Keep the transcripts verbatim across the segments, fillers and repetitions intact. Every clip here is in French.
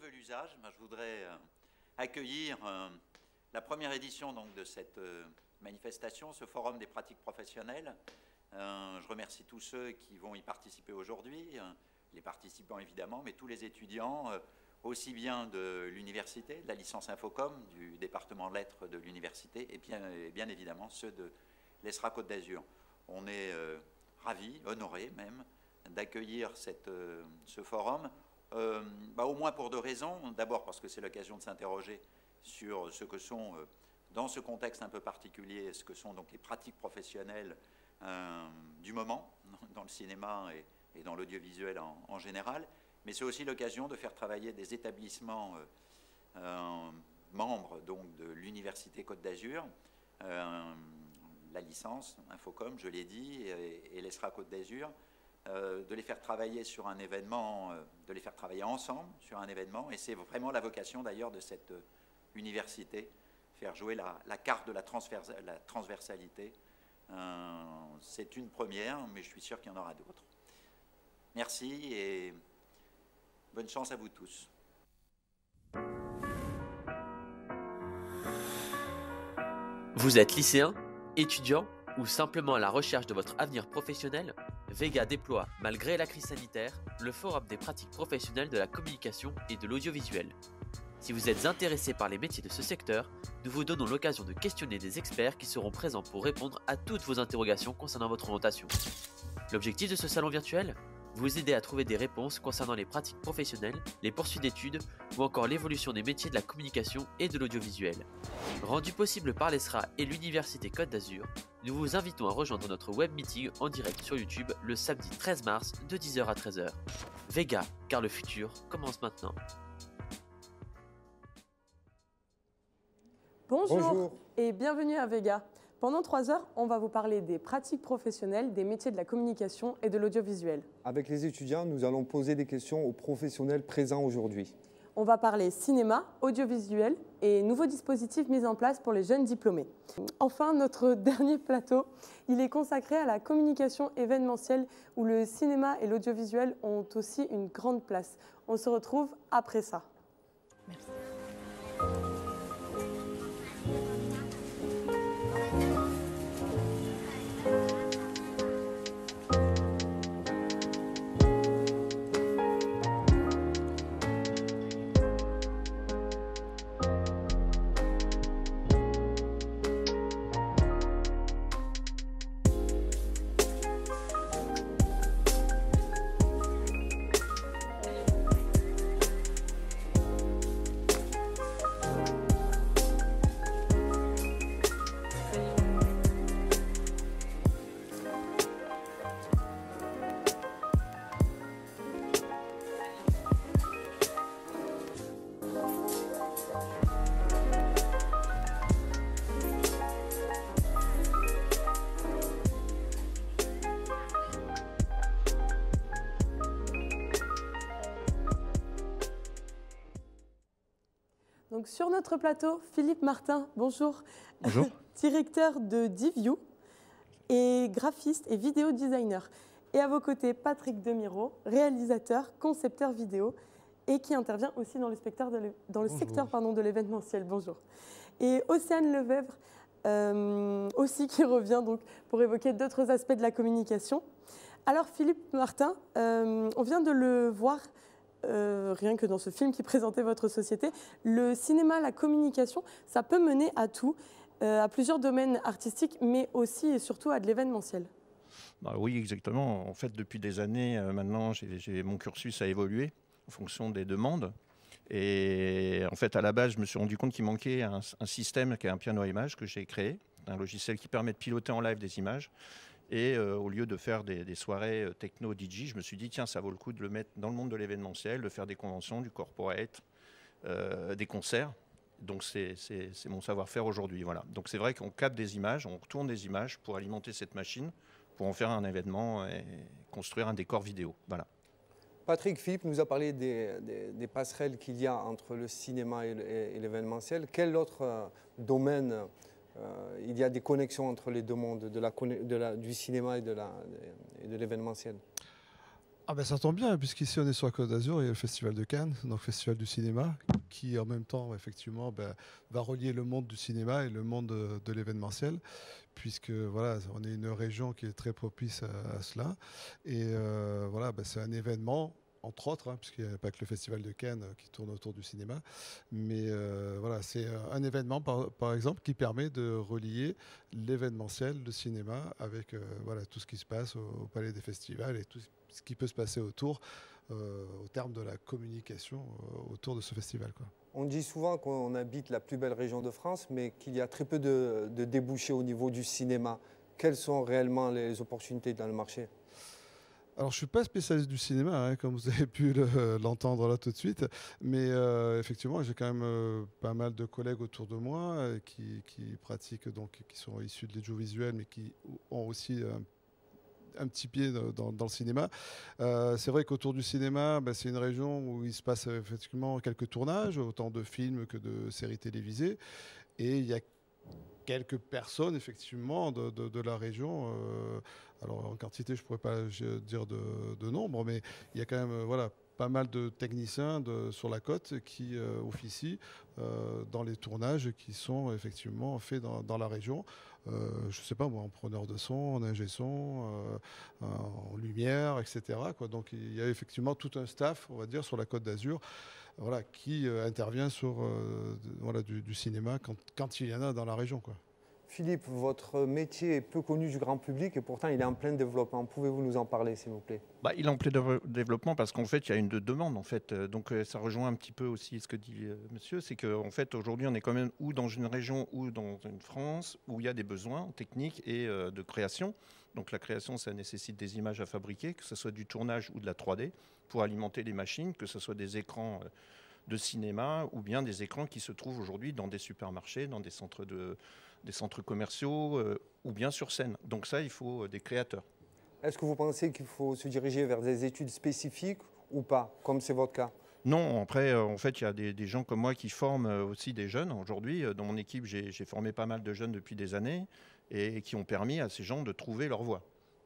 l'usage, ben, je voudrais euh, accueillir euh, la première édition donc, de cette euh, manifestation, ce forum des pratiques professionnelles. Euh, je remercie tous ceux qui vont y participer aujourd'hui, euh, les participants évidemment, mais tous les étudiants, euh, aussi bien de l'université, de la licence Infocom, du département lettres de l'université, et bien, et bien évidemment ceux de l'E S R A Côte d'Azur. On est euh, ravis, honorés même, d'accueillir euh, ce forum, euh, bah, au moins pour deux raisons. D'abord parce que c'est l'occasion de s'interroger sur ce que sont, euh, dans ce contexte un peu particulier, ce que sont donc les pratiques professionnelles euh, du moment, dans le cinéma et, et dans l'audiovisuel en, en général. Mais c'est aussi l'occasion de faire travailler des établissements euh, euh, membres donc, de l'Université Côte d'Azur, euh, la licence Infocom, je l'ai dit, et, et l'E S R A Côte d'Azur, euh, de les faire travailler sur un événement, euh, de les faire travailler ensemble sur un événement, et c'est vraiment la vocation d'ailleurs de cette euh, université, faire jouer la, la carte de la, la transversalité. Euh, c'est une première, mais je suis sûr qu'il y en aura d'autres. Merci et bonne chance à vous tous. Vous êtes lycéen, étudiant ou simplement à la recherche de votre avenir professionnel? Vega déploie, malgré la crise sanitaire, le forum des pratiques professionnelles de la communication et de l'audiovisuel. Si vous êtes intéressé par les métiers de ce secteur, nous vous donnons l'occasion de questionner des experts qui seront présents pour répondre à toutes vos interrogations concernant votre orientation. L'objectif de ce salon virtuel? Vous aider à trouver des réponses concernant les pratiques professionnelles, les poursuites d'études ou encore l'évolution des métiers de la communication et de l'audiovisuel. Rendu possible par l'E S R A et l'Université Côte d'Azur, nous vous invitons à rejoindre notre web meeting en direct sur YouTube le samedi treize mars de dix heures à treize heures. Vega, car le futur commence maintenant. Bonjour, Bonjour et bienvenue à Vega. Pendant trois heures, on va vous parler des pratiques professionnelles, des métiers de la communication et de l'audiovisuel. Avec les étudiants, nous allons poser des questions aux professionnels présents aujourd'hui. On va parler cinéma, audiovisuel et nouveaux dispositifs mis en place pour les jeunes diplômés. Enfin, notre dernier plateau, il est consacré à la communication événementielle où le cinéma et l'audiovisuel ont aussi une grande place. On se retrouve après ça. Merci. Donc, sur notre plateau, Philippe Martin, bonjour. Bonjour. Directeur de Diview et graphiste et vidéo designer. Et à vos côtés, Patrick Demiro, réalisateur, concepteur vidéo et qui intervient aussi dans le, de dans le secteur pardon, de l'événementiel. Bonjour. Et Océane Lefebvre, euh, aussi qui revient donc, pour évoquer d'autres aspects de la communication. Alors Philippe Martin, euh, on vient de le voir Euh, rien que dans ce film qui présentait votre société, le cinéma, la communication, ça peut mener à tout, euh, à plusieurs domaines artistiques, mais aussi et surtout à de l'événementiel. Bah oui, exactement. En fait, depuis des années, euh, maintenant, j'ai, j'ai, mon cursus a évolué en fonction des demandes. Et en fait, à la base, je me suis rendu compte qu'il manquait un, un système qui est un piano à images que j'ai créé, un logiciel qui permet de piloter en live des images. Et euh, au lieu de faire des, des soirées euh, techno-D J, je me suis dit, tiens, ça vaut le coup de le mettre dans le monde de l'événementiel, de faire des conventions, du corporate, euh, des concerts. Donc, c'est, c'est, c'est mon savoir-faire aujourd'hui. Voilà. Donc, c'est vrai qu'on capte des images, on retourne des images pour alimenter cette machine, pour en faire un événement et construire un décor vidéo. Voilà. Patrick, Philippe nous a parlé des, des, des passerelles qu'il y a entre le cinéma et, et, et l'événementiel. Quel autre euh, domaine Euh, il y a des connexions entre les deux mondes, de la, de la, du cinéma et de, la, et de l'événementiel? Ah ben ça tombe bien, puisqu'ici on est sur la Côte d'Azur, il y a le Festival de Cannes, donc Festival du cinéma, qui en même temps effectivement ben, va relier le monde du cinéma et le monde de, de l'événementiel, puisque voilà, on est une région qui est très propice à, à cela. Et euh, voilà, ben, c'est un événement, entre autres, hein, puisqu'il n'y a pas que le Festival de Cannes qui tourne autour du cinéma, mais euh, voilà, c'est un événement par, par exemple qui permet de relier l'événementiel, le cinéma, avec euh, voilà, tout ce qui se passe au, au Palais des Festivals et tout ce qui peut se passer autour, euh, au terme de la communication euh, autour de ce festival, quoi. On dit souvent qu'on habite la plus belle région de France, mais qu'il y a très peu de, de débouchés au niveau du cinéma. Quelles sont réellement les opportunités dans le marché ? Alors, je ne suis pas spécialiste du cinéma, hein, comme vous avez pu le, l'entendre là tout de suite, mais euh, effectivement, j'ai quand même euh, pas mal de collègues autour de moi euh, qui, qui pratiquent, donc, qui sont issus de l'audiovisuel, mais qui ont aussi un un petit pied dans, dans le cinéma. Euh, c'est vrai qu'autour du cinéma, bah, c'est une région où il se passe effectivement quelques tournages, autant de films que de séries télévisées. Et il y a quelques personnes, effectivement, de, de, de la région. Euh, alors, en quantité, je ne pourrais pas dire de, de nombre, mais il y a quand même, voilà, pas mal de techniciens de, sur la côte qui euh, officient euh, dans les tournages qui sont effectivement faits dans, dans la région. Euh, je ne sais pas moi, en preneur de son, en ingé son, euh, en lumière, et cetera, quoi. Donc il y a effectivement tout un staff, on va dire, sur la Côte d'Azur, voilà, qui euh, intervient sur euh, de, voilà, du, du cinéma quand, quand il y en a dans la région, quoi. Philippe, votre métier est peu connu du grand public et pourtant il est en plein développement. Pouvez-vous nous en parler, s'il vous plaît ? Bah, il est en plein de- développement parce qu'en fait, il y a une de- demande. En fait. Euh, Donc, euh, ça rejoint un petit peu aussi ce que dit euh, monsieur. C'est qu'en fait, aujourd'hui, on est quand même ou dans une région ou dans une France où il y a des besoins techniques et euh, de création. Donc, la création, ça nécessite des images à fabriquer, que ce soit du tournage ou de la trois D, pour alimenter les machines, que ce soit des écrans euh, de cinéma ou bien des écrans qui se trouvent aujourd'hui dans des supermarchés, dans des centres, de, des centres commerciaux euh, ou bien sur scène. Donc ça, il faut euh, des créateurs. Est-ce que vous pensez qu'il faut se diriger vers des études spécifiques ou pas, comme c'est votre cas ? Non, après, euh, en fait, il y a des, des gens comme moi qui forment euh, aussi des jeunes. Aujourd'hui, euh, dans mon équipe, j'ai j'ai formé pas mal de jeunes depuis des années et, et qui ont permis à ces gens de trouver leur voie.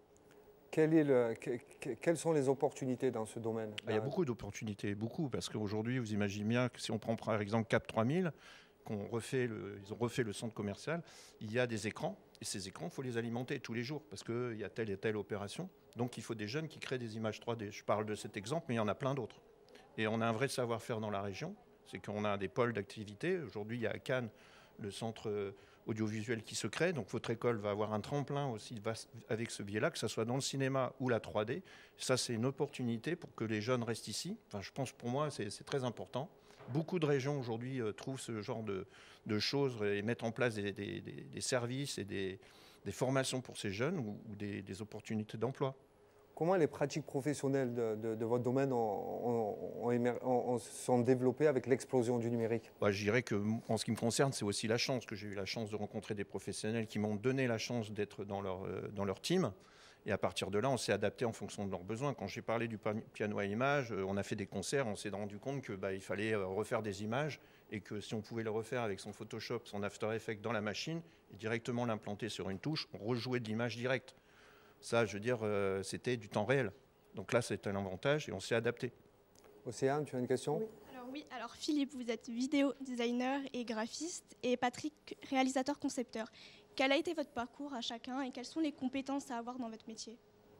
Quel est le, que- que- quelles sont les opportunités dans ce domaine ? Bah, il y a beaucoup d'opportunités, beaucoup, parce qu'aujourd'hui, vous imaginez bien que si on prend par exemple Cap trois mille, qu'on refait le, ils ont refait le centre commercial, il y a des écrans, et ces écrans, il faut les alimenter tous les jours, parce qu'il y a telle et telle opération. Donc il faut des jeunes qui créent des images trois D. Je parle de cet exemple, mais il y en a plein d'autres. Et on a un vrai savoir-faire dans la région, c'est qu'on a des pôles d'activité. Aujourd'hui, il y a à Cannes le centre euh, audiovisuel qui se crée, donc votre école va avoir un tremplin aussi va- avec ce biais-là, que ce soit dans le cinéma ou la trois D. Ça, c'est une opportunité pour que les jeunes restent ici. Enfin, je pense pour moi, c'est c'est très important. Beaucoup de régions aujourd'hui euh, trouvent ce genre de, de choses et mettent en place des, des- des- des services et des, des formations pour ces jeunes ou, ou des, des opportunités d'emploi. Comment les pratiques professionnelles de, de- de votre domaine ont, ont- ont émer- ont- ont- sont développées avec l'explosion du numérique ? Bah, je dirais que, en ce qui me concerne, c'est aussi la chance que j'ai eu la chance de rencontrer des professionnels qui m'ont donné la chance d'être dans leur, euh, dans leur team. Et à partir de là, on s'est adapté en fonction de leurs besoins. Quand j'ai parlé du pa- piano à images, euh, on a fait des concerts, on s'est rendu compte qu'il bah, il fallait euh, refaire des images et que si on pouvait le refaire avec son Photoshop, son After Effects dans la machine et directement l'implanter sur une touche, on rejouait de l'image directe. Ça, je veux dire, euh, c'était du temps réel. Donc là, c'est un avantage et on s'est adapté. Océane, tu as une question ? Oui. Alors oui, alors Philippe, vous êtes vidéo designer et graphiste et Patrick, réalisateur concepteur. Quel a été votre parcours à chacun et quelles sont les compétences à avoir dans votre métier ?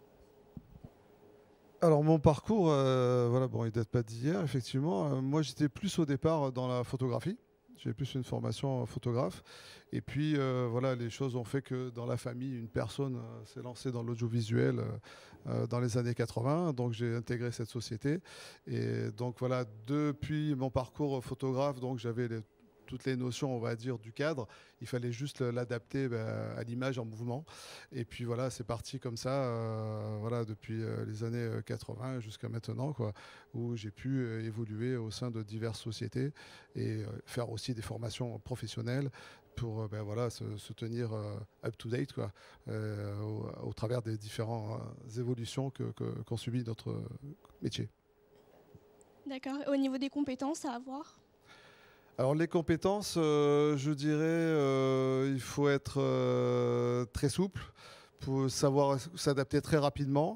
Alors mon parcours, euh, voilà, bon, il date pas d'hier, effectivement. Euh, moi, j'étais plus au départ dans la photographie. J'ai plus une formation photographe. Et puis, euh, voilà, les choses ont fait que dans la famille, une personne euh, s'est lancée dans l'audiovisuel euh, euh, dans les années quatre-vingts. Donc, j'ai intégré cette société. Et donc, voilà, depuis mon parcours photographe, donc j'avais les- toutes les notions, on va dire, du cadre. Il fallait juste l'adapter ben, à l'image en mouvement. Et puis voilà, c'est parti comme ça, euh, voilà, depuis euh, les années euh, quatre-vingts jusqu'à maintenant, quoi, où j'ai pu euh, évoluer au sein de diverses sociétés et euh, faire aussi des formations professionnelles pour euh, ben, voilà, se, se tenir euh, up-to-date, quoi, euh, au, au travers des différentes euh, évolutions que, que, qu'ont subi notre métier. D'accord. Et au niveau des compétences à avoir ? Alors les compétences, euh, je dirais, euh, il faut être euh, très souple pour savoir s'adapter très rapidement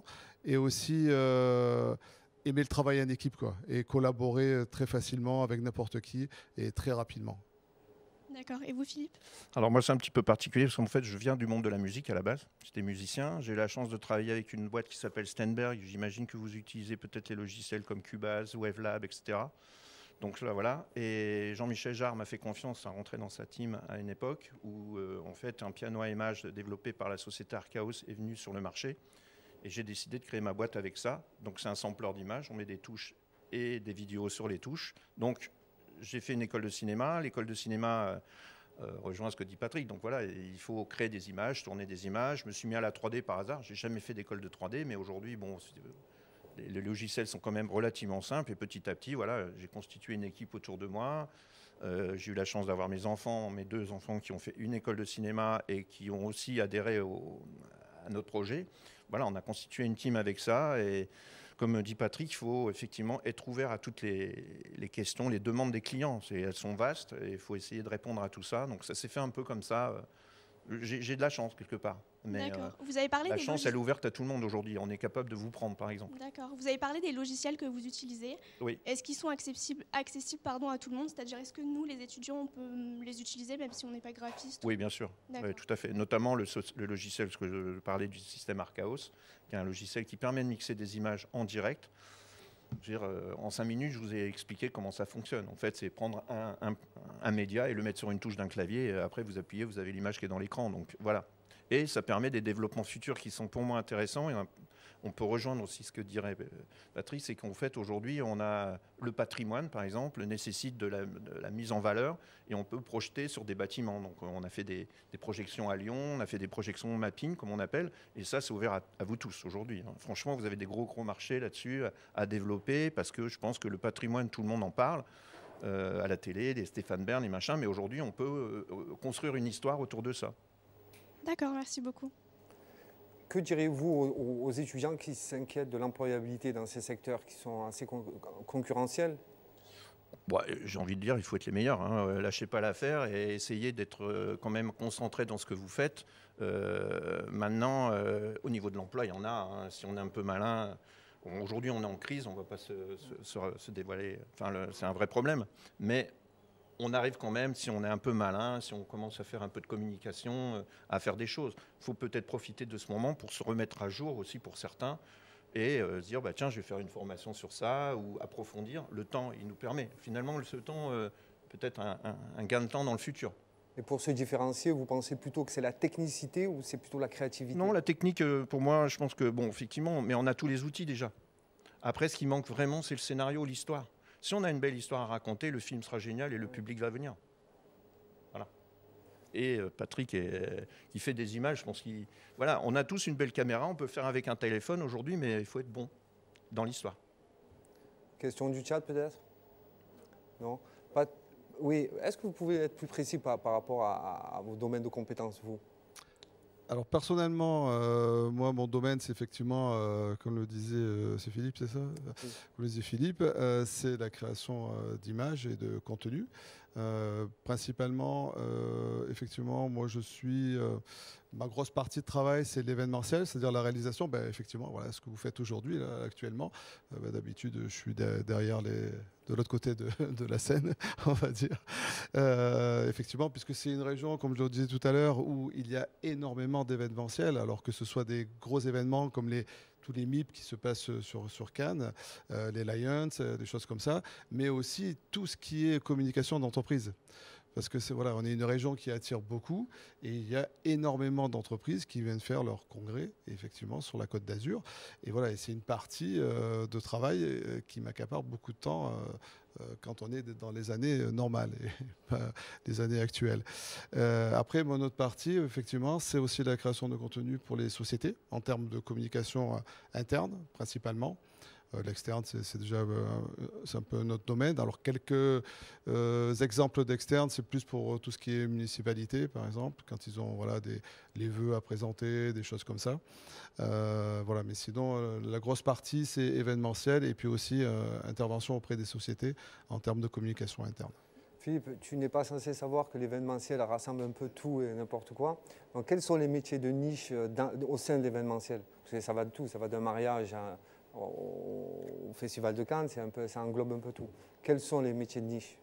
et aussi euh, aimer le travail en équipe, quoi, et collaborer très facilement avec n'importe qui et très rapidement. D'accord. Et vous, Philippe? Alors moi, c'est un petit peu particulier parce qu'en fait, je viens du monde de la musique à la base. J'étais musicien. J'ai eu la chance de travailler avec une boîte qui s'appelle Steinberg. J'imagine que vous utilisez peut-être les logiciels comme Cubase, Wavelab, et cetera. Donc là, voilà. Et Jean-Michel Jarre m'a fait confiance à rentrer dans sa team à une époque où, euh, en fait, un piano à images développé par la société Archaos est venu sur le marché. Et j'ai décidé de créer ma boîte avec ça. Donc c'est un sampler d'images. On met des touches et des vidéos sur les touches. Donc j'ai fait une école de cinéma. L'école de cinéma euh, rejoint ce que dit Patrick. Donc voilà, il faut créer des images, tourner des images. Je me suis mis à la trois D par hasard. J'ai jamais fait d'école de trois D, mais aujourd'hui, bon, les, les logiciels sont quand même relativement simples. Et petit à petit, voilà, j'ai constitué une équipe autour de moi. Euh, j'ai eu la chance d'avoir mes enfants, mes deux enfants qui ont fait une école de cinéma et qui ont aussi adhéré au, à notre projet. Voilà, on a constitué une team avec ça. Et comme dit Patrick, il faut effectivement être ouvert à toutes les, les questions, les demandes des clients. Elles sont vastes et il faut essayer de répondre à tout ça. Donc ça s'est fait un peu comme ça. J'ai de la chance quelque part. Mais D'accord. Vous avez parlé la des chance, logiciels... elle est ouverte à tout le monde aujourd'hui. On est capable de vous prendre, par exemple. D'accord. Vous avez parlé des logiciels que vous utilisez. Oui. Est-ce qu'ils sont accessibles, accessibles pardon, à tout le monde? C'est-à-dire, est-ce que nous, les étudiants, on peut les utiliser même si on n'est pas graphiste? Oui, bien sûr. Oui, tout à fait. Notamment le, le logiciel, parce que je parlais du système Archaos, qui est un logiciel qui permet de mixer des images en direct. Je veux dire, euh, en cinq minutes, je vous ai expliqué comment ça fonctionne. En fait, c'est prendre un, un, un média et le mettre sur une touche d'un clavier. Et après, vous appuyez, vous avez l'image qui est dans l'écran. Donc voilà. Et ça permet des développements futurs qui sont pour moi intéressants. Et on peut rejoindre aussi ce que dirait Patrice, c'est qu'en fait, aujourd'hui, on a le patrimoine, par exemple, nécessite de la, de la mise en valeur et on peut projeter sur des bâtiments. Donc, on a fait des, des projections à Lyon, on a fait des projections mapping, comme on appelle, et ça, c'est ouvert à, à vous tous aujourd'hui. Franchement, vous avez des gros, gros marchés là-dessus à, à développer parce que je pense que le patrimoine, tout le monde en parle. Euh, à la télé, des Stéphane Bern, les machins, mais aujourd'hui, on peut euh, construire une histoire autour de ça. D'accord, merci beaucoup. Que direz-vous aux, aux étudiants qui s'inquiètent de l'employabilité dans ces secteurs qui sont assez con concurrentiels? Bon, j'ai envie de dire, il faut être les meilleurs. Hein. Lâchez pas l'affaire et essayez d'être quand même concentré dans ce que vous faites. Euh, maintenant, euh, au niveau de l'emploi, il y en a. Hein. Si on est un peu malin, bon, aujourd'hui on est en crise, on ne va pas se, se, se dévoiler. Enfin, c'est un vrai problème. Mais on arrive quand même, si on est un peu malin, si on commence à faire un peu de communication, à faire des choses. Il faut peut-être profiter de ce moment pour se remettre à jour aussi pour certains et euh, se dire, bah, tiens, je vais faire une formation sur ça ou approfondir. Le temps, il nous permet. Finalement, ce temps, euh, peut-être un, un, un gain de temps dans le futur. Et pour se différencier, vous pensez plutôt que c'est la technicité ou c'est plutôt la créativité? Non, la technique, pour moi, je pense que, bon, effectivement, mais on a tous les outils déjà. Après, ce qui manque vraiment, c'est le scénario, l'histoire. Si on a une belle histoire à raconter, le film sera génial et le public va venir. Voilà. Et euh, Patrick, est, qui fait des images, je pense qu'il... Voilà, on a tous une belle caméra, on peut faire avec un téléphone aujourd'hui, mais il faut être bon dans l'histoire. Question du chat, peut-être? Non? Pas... Oui, est-ce que vous pouvez être plus précis par, par rapport à, à vos domaines de compétences, vous? Alors personnellement, euh, moi mon domaine c'est effectivement, euh, comme le disait euh, c'est Philippe, c'est ça? Oui. Comme le disait Philippe, euh, c'est la création euh, d'images et de contenu. Euh, principalement, euh, effectivement, moi je suis, euh, ma grosse partie de travail c'est l'événementiel, c'est-à-dire la réalisation. Ben, effectivement, voilà ce que vous faites aujourd'hui, là, actuellement. Euh, ben, d'habitude, je suis de, derrière les, de l'autre côté de, de la scène, on va dire. Euh, effectivement, puisque c'est une région, comme je le disais tout à l'heure, où il y a énormément d'événementiels, alors que ce soit des gros événements comme les tous les M I P qui se passent sur, sur Cannes, euh, les Lions, euh, des choses comme ça, mais aussi tout ce qui est communication d'entreprise. Parce que c'est, voilà, on est une région qui attire beaucoup et il y a énormément d'entreprises qui viennent faire leur congrès, effectivement, sur la Côte d'Azur. Et voilà, et c'est une partie euh, de travail euh, qui m'accapare beaucoup de temps euh, euh, quand on est dans les années normales et pas les années actuelles. Euh, après, mon autre partie, effectivement, c'est aussi la création de contenu pour les sociétés, en termes de communication euh, interne, principalement. Euh, L'externe, c'est déjà euh, c'est un peu notre domaine. Alors, quelques euh, exemples d'externe, c'est plus pour euh, tout ce qui est municipalité, par exemple, quand ils ont voilà, des, les vœux à présenter, des choses comme ça. Euh, voilà, mais sinon, euh, la grosse partie, c'est événementiel et puis aussi euh, intervention auprès des sociétés en termes de communication interne. Philippe, tu n'es pas censé savoir que l'événementiel rassemble un peu tout et n'importe quoi. Donc, quels sont les métiers de niche dans, au sein de l'événementiel? Parce que ça va de tout, ça va d'un mariage à, au, au Festival de Cannes, un peu, ça englobe un peu tout. Quels sont les métiers de niche?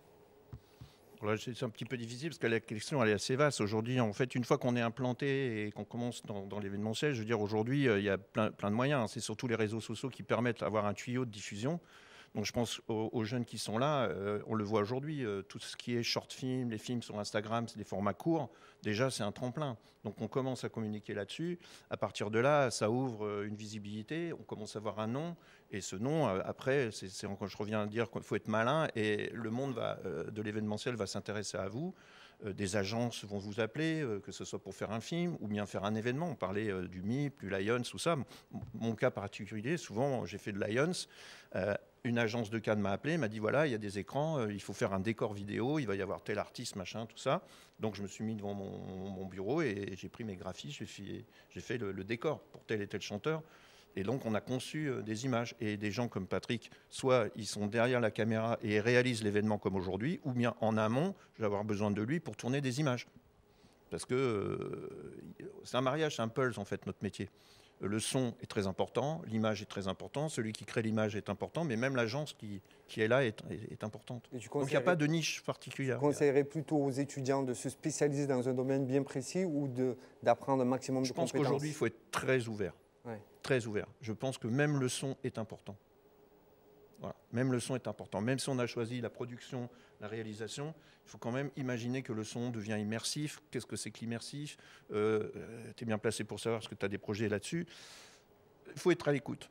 C'est un petit peu difficile parce que la question elle est assez vaste. Aujourd'hui, en fait, une fois qu'on est implanté et qu'on commence dans, dans l'événementiel, je veux dire, aujourd'hui, euh, il y a plein, plein de moyens. C'est surtout les réseaux sociaux qui permettent d'avoir un tuyau de diffusion. Donc je pense aux, aux jeunes qui sont là, euh, on le voit aujourd'hui, euh, tout ce qui est short film, les films sur Instagram, c'est des formats courts, déjà c'est un tremplin. Donc on commence à communiquer là-dessus, à partir de là, ça ouvre une visibilité, on commence à avoir un nom, et ce nom, euh, après, c'est, c'est, quand je reviens à dire qu'il faut être malin, et le monde va, euh, de l'événementiel va s'intéresser à vous. Euh, des agences vont vous appeler, euh, que ce soit pour faire un film ou bien faire un événement. On parlait euh, du M I P, du Lions, tout ça. M- mon cas particulier, souvent j'ai fait de Lions. Euh, une agence de Cannes m'a appelé, m'a dit voilà, il y a des écrans, euh, il faut faire un décor vidéo, il va y avoir tel artiste, machin, tout ça. Donc je me suis mis devant mon, mon bureau et j'ai pris mes graphistes, j'ai fait, j'ai fait le, le décor pour tel et tel chanteur. Et donc on a conçu euh, des images. Et des gens comme Patrick, soit ils sont derrière la caméra et réalisent l'événement comme aujourd'hui, ou bien en amont, je vais avoir besoin de lui pour tourner des images. Parce que euh, c'est un mariage, c'est un puzzle en fait, notre métier. Le son est très important, l'image est très importante, celui qui crée l'image est important, mais même l'agence qui, qui est là est, est, est importante. Donc il n'y a pas de niche particulière. Tu conseillerais plutôt aux étudiants de se spécialiser dans un domaine bien précis ou de, d'apprendre un maximum de compétences? Je pense qu'aujourd'hui, il faut être très ouvert. Ouais. Très ouvert. Je pense que même le son est important. Voilà. Même le son est important. Même si on a choisi la production, la réalisation, il faut quand même imaginer que le son devient immersif. Qu'est-ce que c'est que l'immersif? euh, Tu es bien placé pour savoir, parce que tu as des projets là-dessus. Il faut être à l'écoute.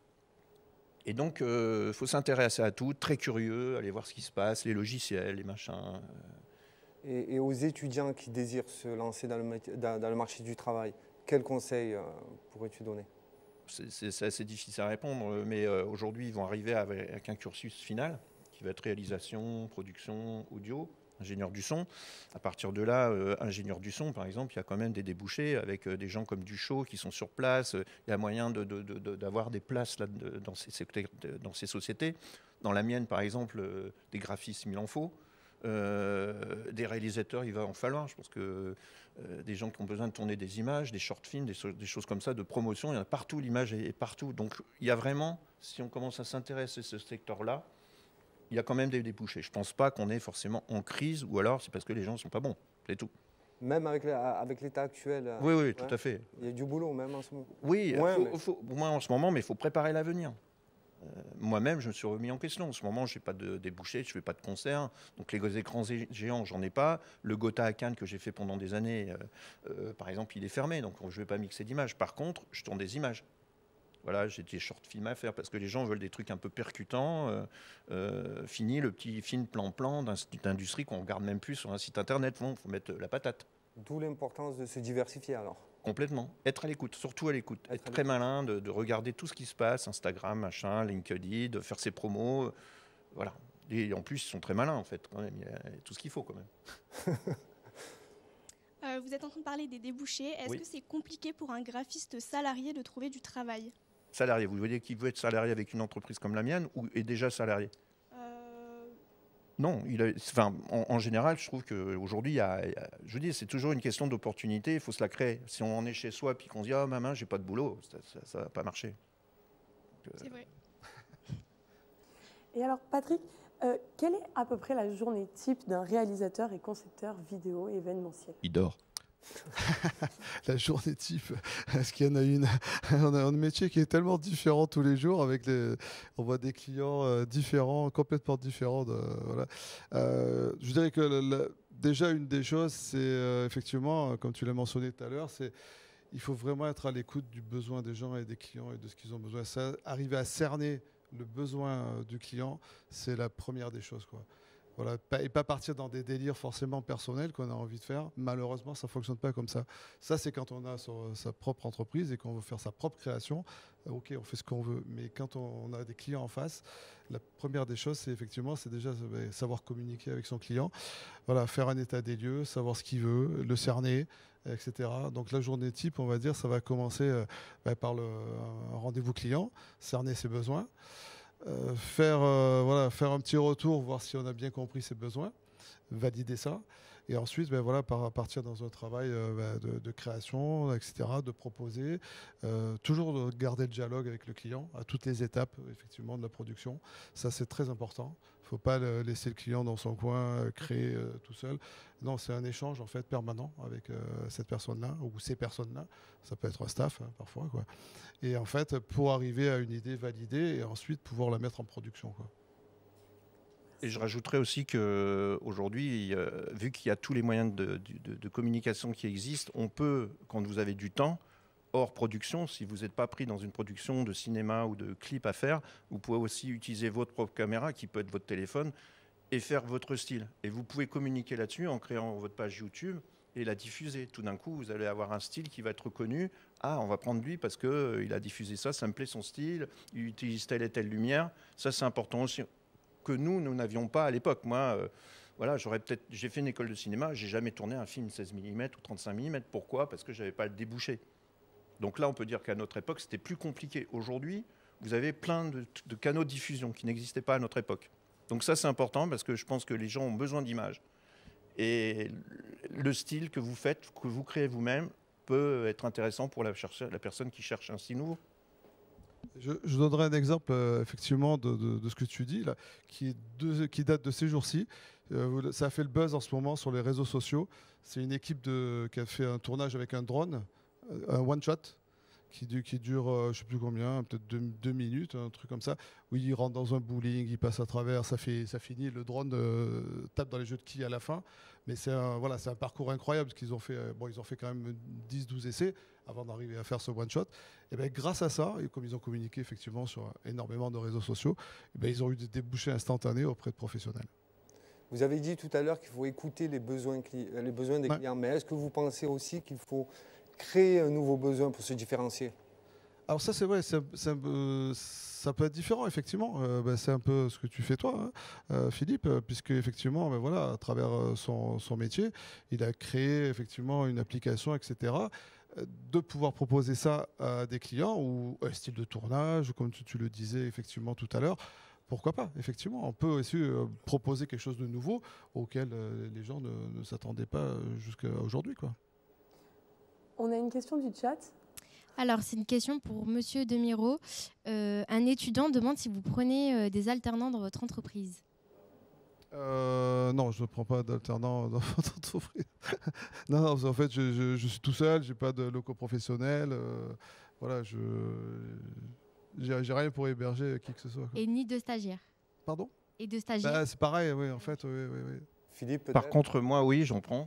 Et donc, il euh, faut s'intéresser à tout, très curieux, aller voir ce qui se passe, les logiciels, les machins. Et, et aux étudiants qui désirent se lancer dans le, dans, dans le marché du travail, quels conseils euh, pourrais-tu donner? C'est, c'est assez difficile à répondre, mais euh, aujourd'hui, ils vont arriver avec, avec un cursus final qui va être réalisation, production, audio, ingénieur du son. À partir de là, euh, ingénieur du son, par exemple, il y a quand même des débouchés avec euh, des gens comme Duchot qui sont sur place. Il y a moyen de, de, de, d'avoir des places là, de, dans, ces, dans ces sociétés. Dans la mienne, par exemple, euh, des graphistes, il en faut. Euh, des réalisateurs, il va en falloir. Je pense que euh, des gens qui ont besoin de tourner des images, des short films, des, des choses comme ça, de promotion, il y en a partout, l'image est, est partout. Donc il y a vraiment, si on commence à s'intéresser à ce secteur-là, il y a quand même des débouchés. Je ne pense pas qu'on est forcément en crise, ou alors c'est parce que les gens ne sont pas bons, c'est tout. Même avec, la, avec l'état actuel? Oui, oui, ouais. Tout à fait. Il y a du boulot même en ce moment? Oui, moins, faut, mais... faut, moins en ce moment, mais il faut préparer l'avenir. Euh, moi-même, je me suis remis en question. En ce moment, je n'ai pas de débouchés, je ne fais pas de concerts. Donc, les écrans géants, j'en ai pas. Le Gotha à Cannes que j'ai fait pendant des années, euh, euh, par exemple, il est fermé. Donc, je ne vais pas mixer d'images. Par contre, je tourne des images. Voilà, j'ai des short films à faire parce que les gens veulent des trucs un peu percutants. Euh, euh, fini le petit film plan-plan d'industrie qu'on ne regarde même plus sur un site internet. Il faut mettre la patate. D'où l'importance de se diversifier alors. Complètement. Être à l'écoute, surtout à l'écoute. Être, Être très malin, de, de regarder tout ce qui se passe, Instagram, machin, LinkedIn, de faire ses promos. Euh, voilà. Et en plus, ils sont très malins, en fait, quand même. Il y a tout ce qu'il faut, quand même. euh, vous êtes en train de parler des débouchés. Est-ce oui. que c'est compliqué pour un graphiste salarié de trouver du travail? Salarié, vous voyez qu'il veut être salarié avec une entreprise comme la mienne ou est déjà salarié? Non, il a, enfin, en, en général, je trouve qu'aujourd'hui, il y a, il y a, je vous dis, c'est toujours une question d'opportunité, il faut se la créer. Si on en est chez soi et qu'on se dit « Ah, maman, j'ai pas de boulot », ça ne va pas marcher. Donc, c'est vrai. Et alors, Patrick, euh, quelle est à peu près la journée type d'un réalisateur et concepteur vidéo événementiel? Il dort. La journée type, est-ce qu'il y en a une? On a un métier qui est tellement différent tous les jours, avec les, on voit des clients euh, différents, complètement différents. De, voilà. euh, je dirais que la, la, déjà une des choses, c'est euh, effectivement, comme tu l'as mentionné tout à l'heure, c'est il faut vraiment être à l'écoute du besoin des gens et des clients et de ce qu'ils ont besoin. Ça, arriver à cerner le besoin du client, c'est la première des choses, quoi. Voilà, et pas partir dans des délires forcément personnels qu'on a envie de faire. Malheureusement, ça ne fonctionne pas comme ça. Ça, c'est quand on a son, sa propre entreprise et qu'on veut faire sa propre création. Ok, on fait ce qu'on veut. Mais quand on a des clients en face, la première des choses, c'est effectivement, c'est déjà savoir communiquer avec son client. Voilà, faire un état des lieux, savoir ce qu'il veut, le cerner, et cetera. Donc la journée type, on va dire, ça va commencer euh, bah, par le, un rendez-vous client, cerner ses besoins. Euh, faire, euh, voilà, faire un petit retour, voir si on a bien compris ses besoins. valider ça. Et ensuite, ben voilà, par, partir dans un travail euh, ben de, de création, et cetera, de proposer, euh, toujours de garder le dialogue avec le client à toutes les étapes, effectivement, de la production. Ça, c'est très important. Il ne faut pas le, laisser le client dans son coin, euh, créer euh, tout seul. Non, c'est un échange en fait permanent avec euh, cette personne-là ou ces personnes-là. Ça peut être un staff hein, parfois, quoi. Et en fait, pour arriver à une idée validée et ensuite pouvoir la mettre en production, quoi. Et je rajouterais aussi qu'aujourd'hui, euh, vu qu'il y a tous les moyens de, de, de communication qui existent, on peut, quand vous avez du temps, hors production, si vous n'êtes pas pris dans une production de cinéma ou de clip à faire, vous pouvez aussi utiliser votre propre caméra, qui peut être votre téléphone, et faire votre style. Et vous pouvez communiquer là-dessus en créant votre page YouTube et la diffuser. Tout d'un coup, vous allez avoir un style qui va être reconnu. Ah, on va prendre lui parce qu'il euh, a diffusé ça, ça me plaît son style, il utilise telle et telle lumière. Ça, c'est important aussi, que nous, nous n'avions pas à l'époque. Moi, euh, voilà, j'aurais peut-être, j'ai fait une école de cinéma, j'ai jamais tourné un film seize millimètres ou trente-cinq millimètres. Pourquoi? Parce que j'avais pas le débouché. Donc là, on peut dire qu'à notre époque, c'était plus compliqué. Aujourd'hui, vous avez plein de, de canaux de diffusion qui n'existaient pas à notre époque. Donc ça, c'est important parce que je pense que les gens ont besoin d'images. Et le style que vous faites, que vous créez vous-même, peut être intéressant pour la, chercheur, la personne qui cherche un style nouveau. Je, je donnerai un exemple euh, effectivement de, de, de ce que tu dis là, qui, est de, qui date de ces jours-ci. Euh, ça a fait le buzz en ce moment sur les réseaux sociaux. C'est une équipe de, qui a fait un tournage avec un drone, un one shot, qui, qui dure euh, je ne sais plus combien, peut-être deux, deux minutes, un truc comme ça, où il rentre dans un bowling, il passe à travers, ça, fait, ça finit, le drone euh, tape dans les jeux de quilles à la fin. Mais c'est un, voilà, c'est un parcours incroyable parce qu'ils ont fait, bon, ils ont fait quand même dix douze essais avant d'arriver à faire ce one-shot. Et bien, grâce à ça, et comme ils ont communiqué effectivement sur énormément de réseaux sociaux, et bien, ils ont eu des débouchés instantanés auprès de professionnels. Vous avez dit tout à l'heure qu'il faut écouter les besoins, les besoins des ouais. clients, mais est-ce que vous pensez aussi qu'il faut créer un nouveau besoin pour se différencier? Alors ça, c'est vrai, c'est, c'est, euh, ça peut être différent, effectivement. Euh, ben, c'est un peu ce que tu fais toi, hein, euh, Philippe, puisque effectivement, ben, voilà, à travers son, son métier, il a créé effectivement une application, et cetera. De pouvoir proposer ça à des clients ou un style de tournage, comme tu, tu le disais effectivement tout à l'heure. Pourquoi pas? Effectivement, on peut aussi euh, proposer quelque chose de nouveau auquel euh, les gens ne, ne s'attendaient pas jusqu'à aujourd'hui, quoi. On a une question du chat. Alors, c'est une question pour Monsieur Demiro. Euh, un étudiant demande si vous prenez euh, des alternants dans votre entreprise. Euh, non, je ne prends pas d'alternant dans votre entreprise. non, non, en fait, je, je, je suis tout seul, je n'ai pas de locaux professionnels. Euh, voilà, je n'ai rien pour héberger qui que ce soit, quoi. Et ni de stagiaires. Pardon? Et de stagiaires. Bah, c'est pareil, oui, en fait. Oui, oui, oui. Philippe, par contre, moi, oui, j'en prends.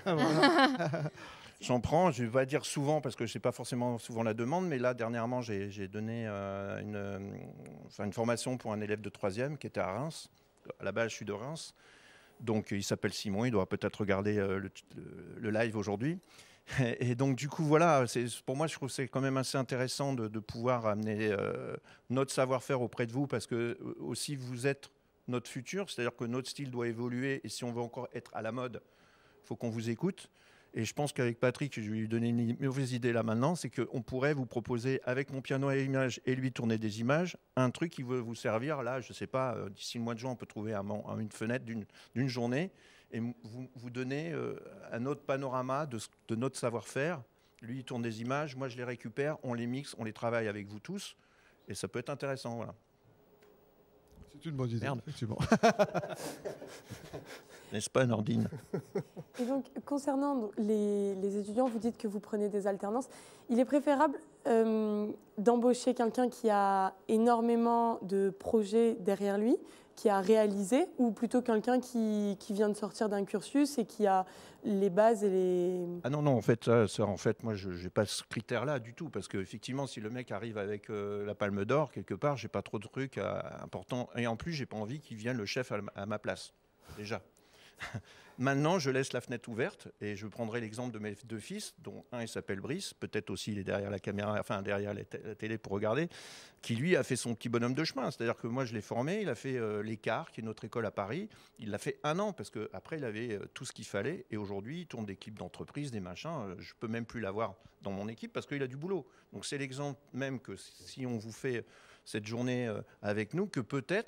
J'en prends, je ne vais pas dire souvent parce que je n'ai pas forcément souvent la demande, mais là, dernièrement, j'ai, j'ai donné euh, une, euh, enfin, une formation pour un élève de troisième qui était à Reims. À la base, je suis de Reims. Donc, il s'appelle Simon, il doit peut-être regarder euh, le, le, le live aujourd'hui. Et, et donc, du coup, voilà, c'est, pour moi, je trouve que c'est quand même assez intéressant de, de pouvoir amener euh, notre savoir-faire auprès de vous parce que aussi, vous êtes notre futur, c'est-à-dire que notre style doit évoluer et si on veut encore être à la mode, il faut qu'on vous écoute. Et je pense qu'avec Patrick, je vais lui donner une mauvaise idée là maintenant, c'est qu'on pourrait vous proposer, avec mon piano à images et lui tourner des images, un truc qui veut vous servir. Là, je ne sais pas, euh, d'ici le mois de juin, on peut trouver un, un, une fenêtre d'une, d'une journée et vous, vous donner euh, un autre panorama de, de notre savoir-faire. Lui, il tourne des images, moi, je les récupère, on les mixe, on les travaille avec vous tous. Et ça peut être intéressant, voilà. C'est une bonne idée, Merde. effectivement. N'est-ce pas, Nordine? Et donc, concernant les, les étudiants, vous dites que vous prenez des alternances. Il est préférable euh, d'embaucher quelqu'un qui a énormément de projets derrière lui, qui a réalisé, ou plutôt quelqu'un qui, qui vient de sortir d'un cursus et qui a les bases et les... Ah non, non, en fait, ça, ça, en fait moi, je n'ai pas ce critère-là du tout, parce qu'effectivement, si le mec arrive avec euh, la palme d'or, quelque part, j'ai pas trop de trucs euh, importants, et en plus, j'ai pas envie qu'il vienne le chef à, à ma place, déjà. Maintenant, je laisse la fenêtre ouverte et je prendrai l'exemple de mes deux fils, dont un il s'appelle Brice, peut-être aussi il est derrière la caméra, enfin derrière la, t- la télé pour regarder, qui lui a fait son petit bonhomme de chemin. C'est-à-dire que moi je l'ai formé, il a fait euh, l'Écart, qui est notre école à Paris. Il l'a fait un an parce qu'après il avait euh, tout ce qu'il fallait et aujourd'hui il tourne des clips d'entreprise, des machins. Euh, je peux même plus l'avoir dans mon équipe parce qu'il a du boulot. Donc c'est l'exemple même que si on vous fait cette journée euh, avec nous, que peut-être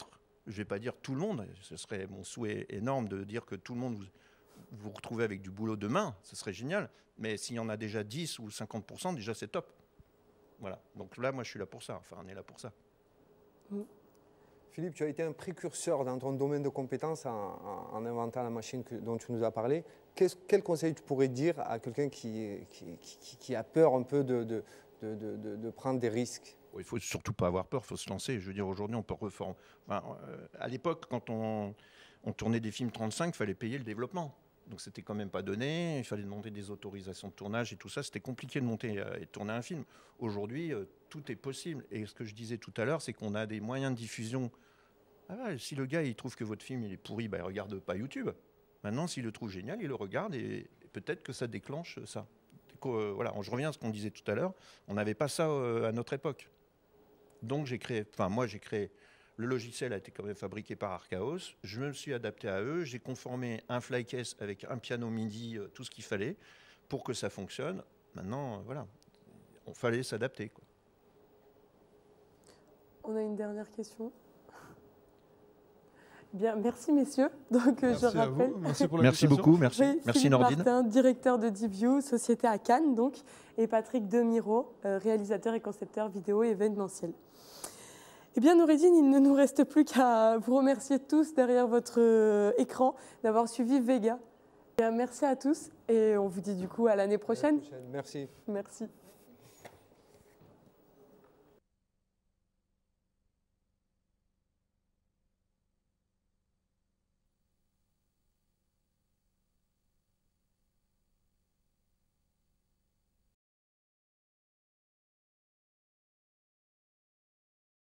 je ne vais pas dire tout le monde, ce serait mon souhait énorme de dire que tout le monde vous vous retrouvez avec du boulot demain, ce serait génial, mais s'il y en a déjà dix ou cinquante pour cent, déjà c'est top. Voilà, donc là, moi je suis là pour ça, enfin on est là pour ça. Mmh. Philippe, tu as été un précurseur dans ton domaine de compétences en, en, en inventant la machine que, dont tu nous as parlé. Quel conseil tu pourrais dire à quelqu'un qui, qui, qui, qui a peur un peu de, de, de, de, de prendre des risques? Il ne faut surtout pas avoir peur, il faut se lancer. Je veux dire, aujourd'hui, on peut reformer. Enfin, euh, à l'époque, quand on, on tournait des films trente-cinq, il fallait payer le développement. Donc, c'était quand même pas donné. Il fallait demander des autorisations de tournage et tout ça. C'était compliqué de monter et de tourner un film. Aujourd'hui, euh, tout est possible. Et ce que je disais tout à l'heure, c'est qu'on a des moyens de diffusion. Ah ouais, si le gars il trouve que votre film il est pourri, bah, il ne regarde pas YouTube. Maintenant, s'il le trouve génial, il le regarde et, et peut-être que ça déclenche ça. Euh, voilà, je reviens à ce qu'on disait tout à l'heure. On n'avait pas ça euh, à notre époque. Donc, j'ai créé, enfin, moi, j'ai créé. Le logiciel a été quand même fabriqué par Archaos. Je me suis adapté à eux. J'ai conformé un flycase avec un piano MIDI, euh, tout ce qu'il fallait pour que ça fonctionne. Maintenant, euh, voilà, il fallait s'adapter, quoi. On a une dernière question. Bien, merci messieurs. Donc, merci je rappelle. Merci, pour merci beaucoup, merci. Oui, merci Philippe Nordine. Martin, directeur de DeepView, société à Cannes, donc, et Patrick Demiro, euh, réalisateur et concepteur vidéo et événementiel. Eh bien, Noureddine, il ne nous reste plus qu'à vous remercier tous derrière votre euh, écran d'avoir suivi Vega. Bien, merci à tous et on vous dit du coup à l'année prochaine. prochaine. Merci. Merci.